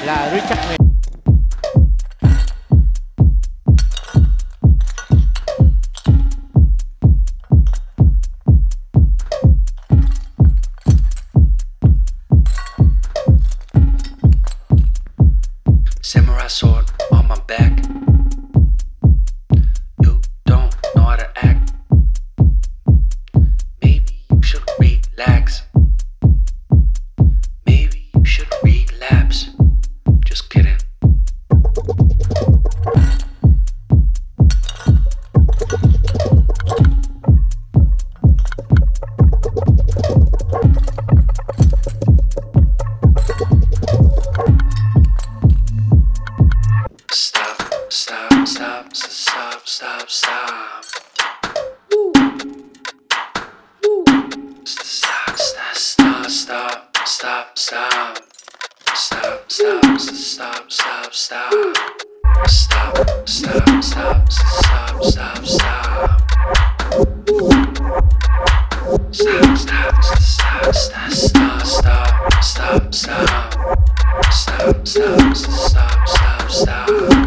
là Richard Mille. Samurai sword on my back. You don't know how to act. Maybe you should relax. Maybe you should relapse. Just kidding. Stop, stop, stop, stop, stop, stop. Stop, stop, stop, stop, stop, stop. Stop, stop, stop, stop, stop. Stop, stop, stop, stop, stop, stop. Stop, stop, stop, stop, stop, stop, stop, stop. Stop, stop, stop, stop, stop.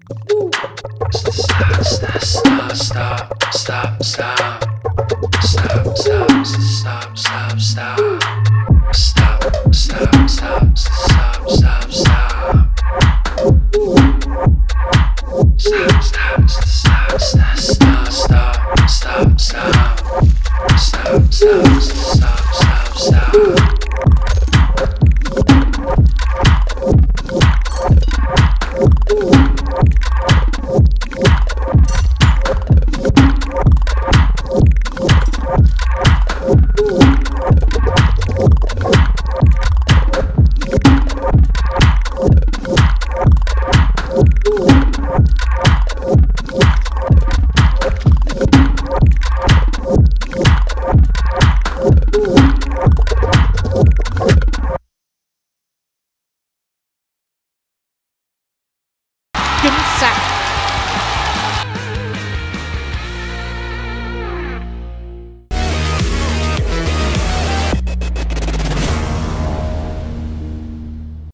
Stop.